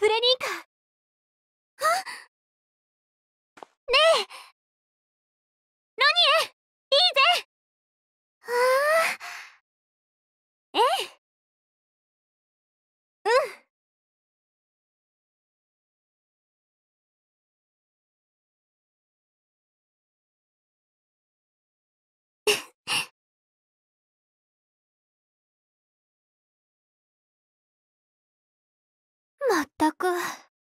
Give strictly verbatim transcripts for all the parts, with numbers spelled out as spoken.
プレニーカ。ねえ、ロニエ、いいぜ。ああ、ええ、うん。まったく。よ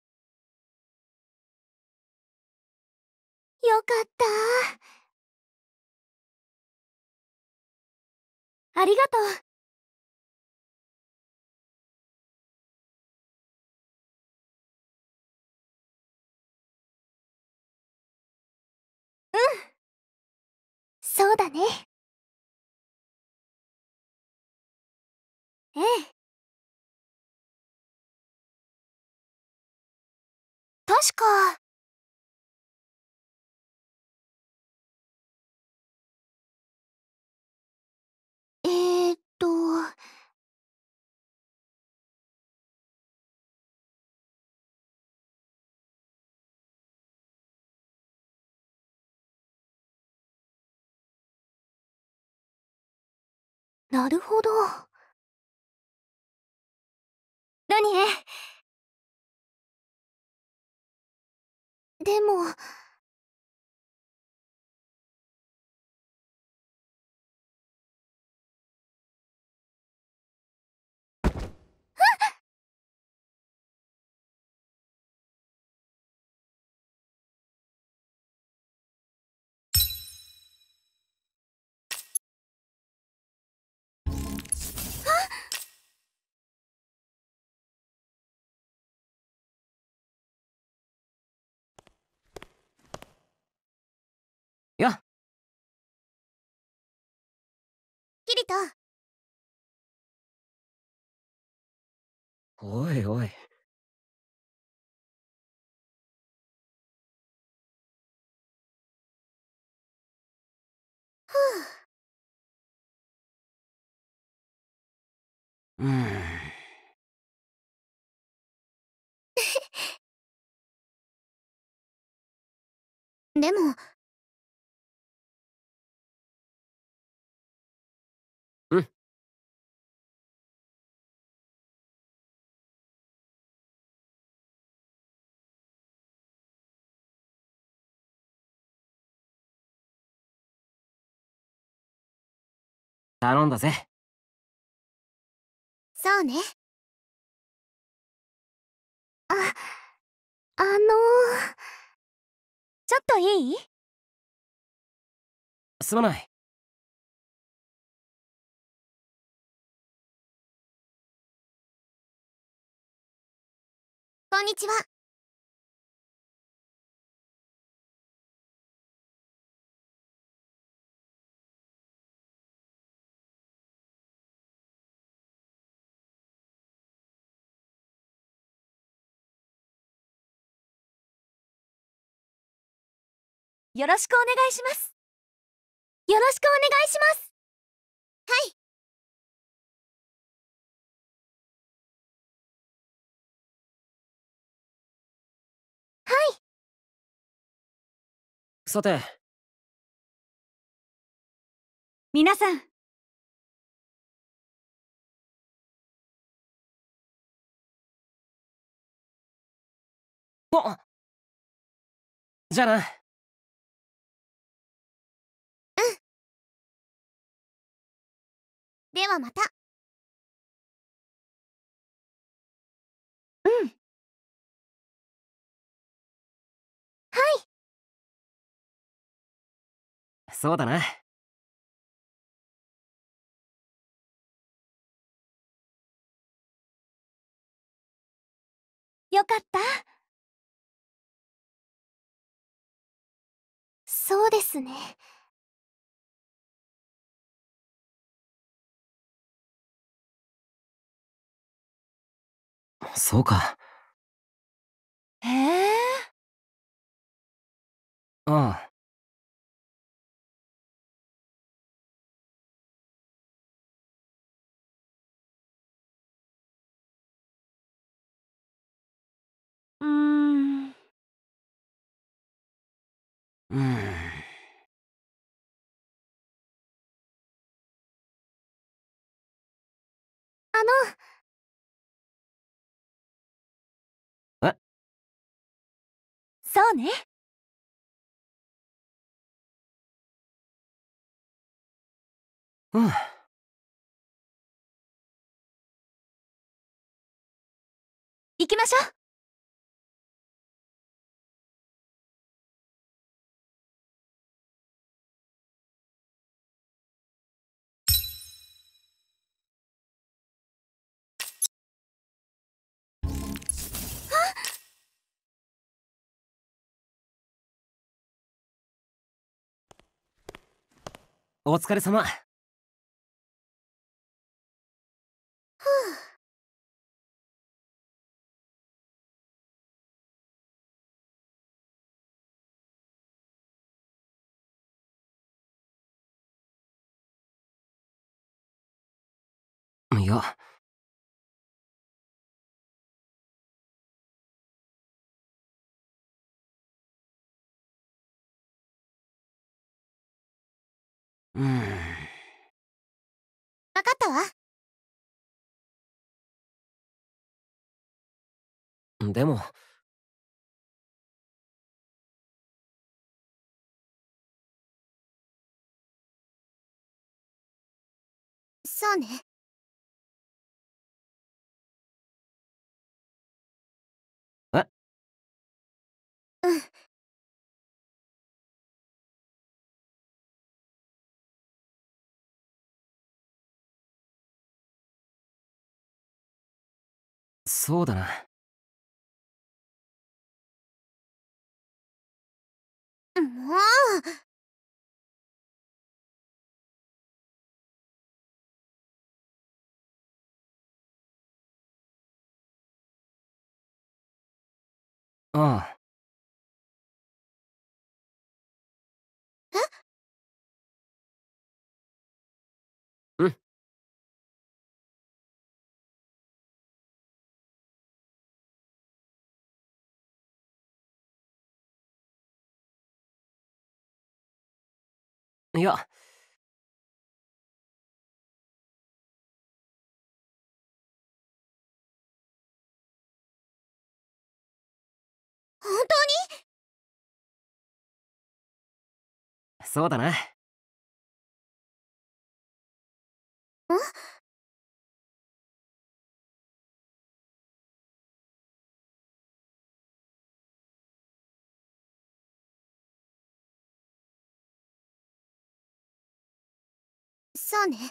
かった。ありがとう。うん、そうだね。ええ。確か。えーっと。なるほど。ロニエ。でも。 や。 キリト。 おいおい。 ふう。 うーん。 でも。 うん。頼んだぜ。 そうね。あ、あのー、ちょっといい？ すまない。 こんにちは。よろしくお願いします。よろしくお願いします。はい。はい。 さて。 皆さん。 あっ。じゃあな。 うん。ではまた。うん。はい。 そうだな。 よかった。そうですね。 そうか。 へえ。 ああ。 うん。 あの、 えそうね。 うん。 行きましょう。 お疲れ様。いや。うん。 わかったわ。 でも、 そうね。 えうん。 そうだな。 もう。 ああ。 え、 うん。いや。 本当に？ そうだな。 ん？そうね。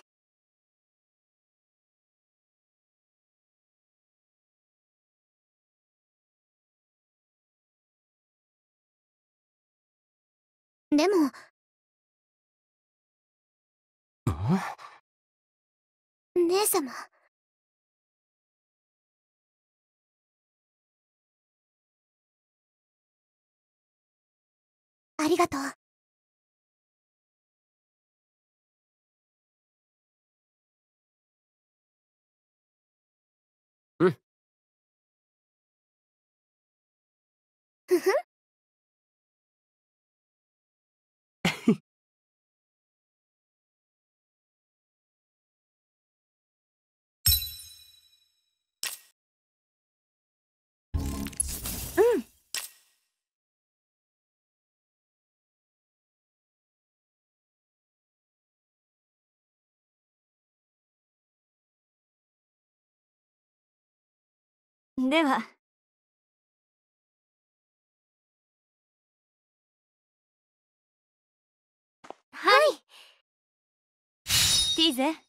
でも、姉様。ありがとう。 うん。 ふふん。うん。では。はい。ティーゼ。はい。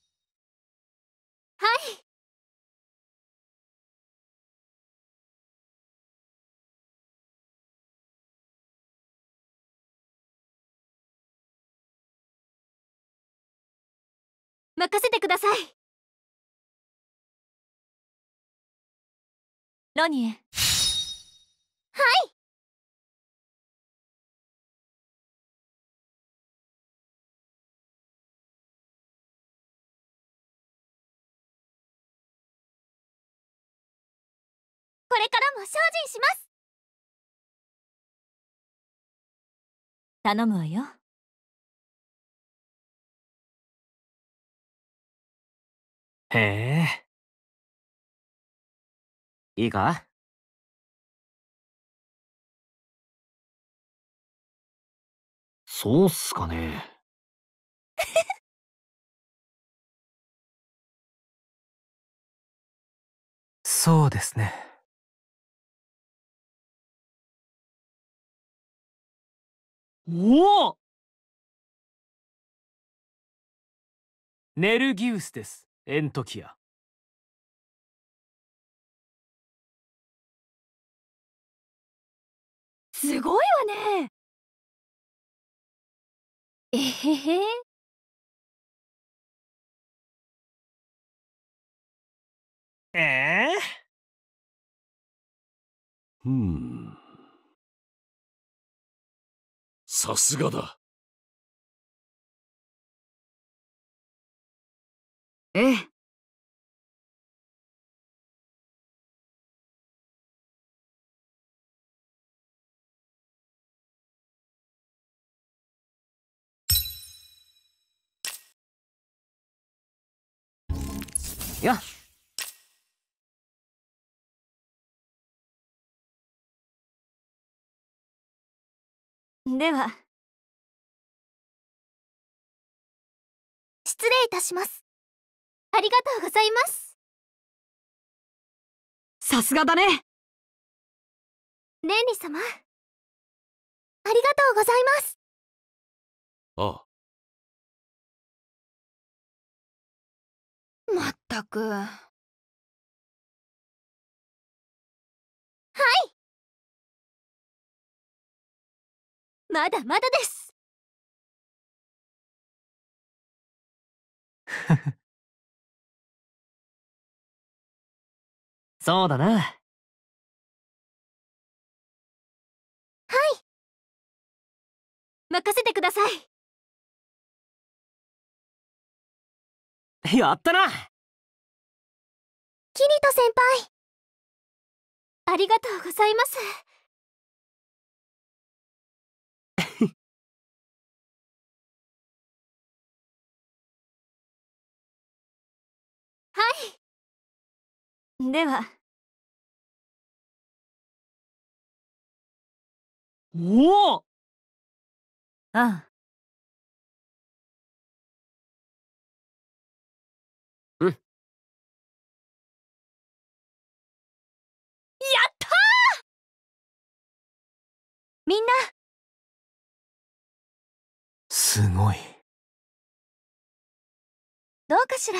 任せてください。ロニエ。はい。これからも精進します。 頼むわよ。 へえ。いいか？そうっすかね。 そうですね。 おお！ ネルギウスです、エントキア。 すごいわね。えへへ。 ええふん。さすがだ。 ええ。 やっ。 では失礼いたします。ありがとうございます。 さすがだね。 レンリ様、ありがとうございます。 ああ。 まったく。はい。まだまだです。 そうだな。 はい。任せてください。 やったな。 キリト先輩、ありがとうございます。はい。では。 おお！ ああ。 うん。やったー！みんな。 すごい。 どうかしら。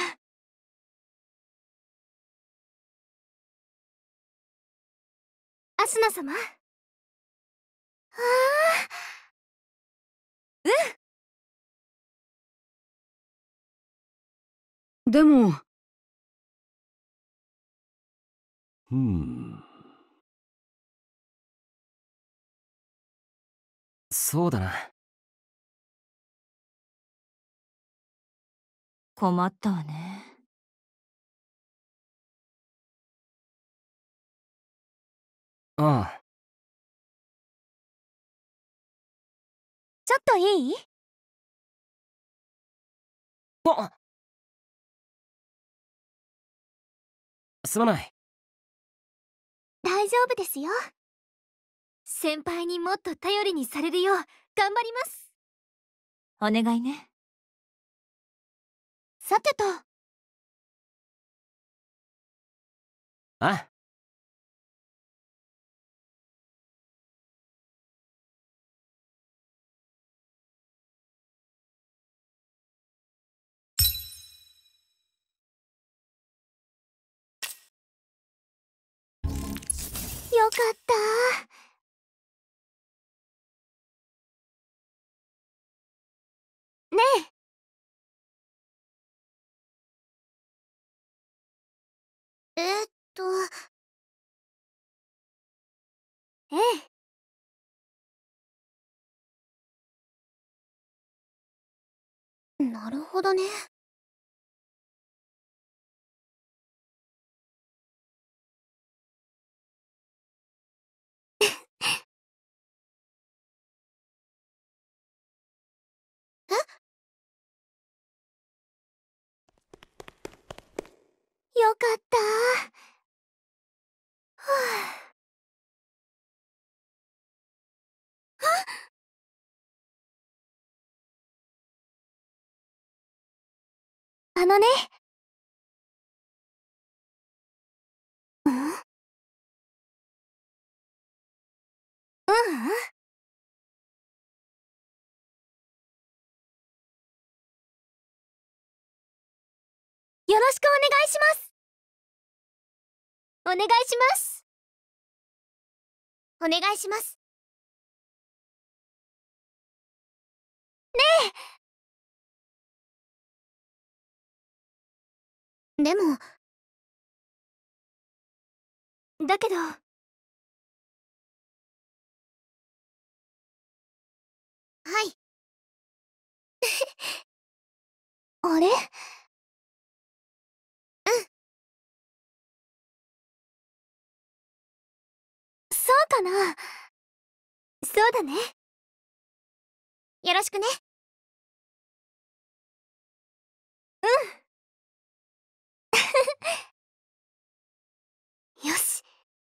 アスナ様。ああ。うん。 でも。 ふん。 そうだな。 困ったわね。 ああ。 ちょっといい？ あ、すまない。 大丈夫ですよ。先輩にもっと頼りにされるよう頑張ります。お願いね。さてと。 あ。 よかった。ねえ。えっと。ええ。なるほどね。 よかった。はあ。あのね。ん？ううん。よろしくお願いします。お願いします。お願いします。ねえ。でもだけど。はい。あれ？うん。そうかな。そうだね。よろしくね。うん。よし。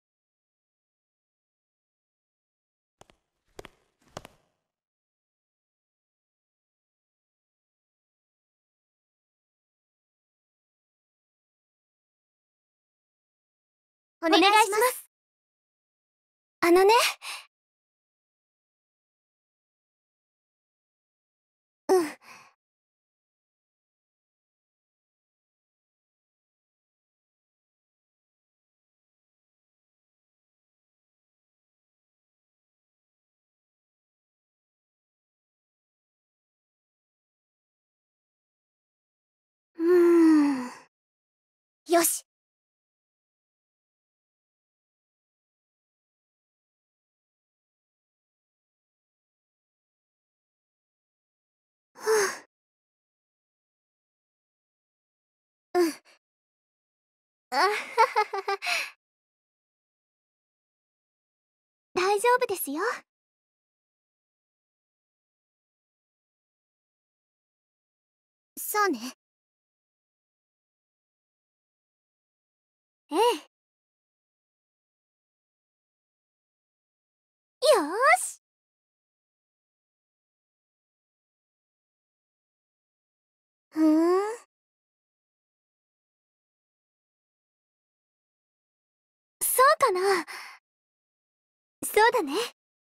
お願いします。あのね。うん。うーん。よし。ふう。うん。あははは。大丈夫ですよ。そうね。ええ。よーし。ふーん。そうかな。そうだね。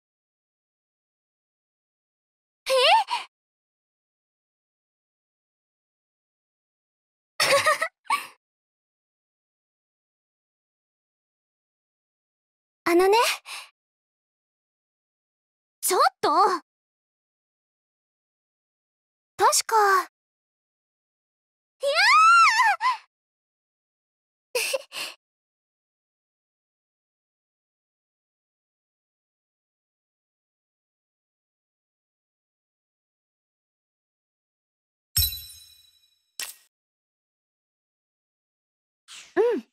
え？あのね。ちょっと。確か。いやー。うん。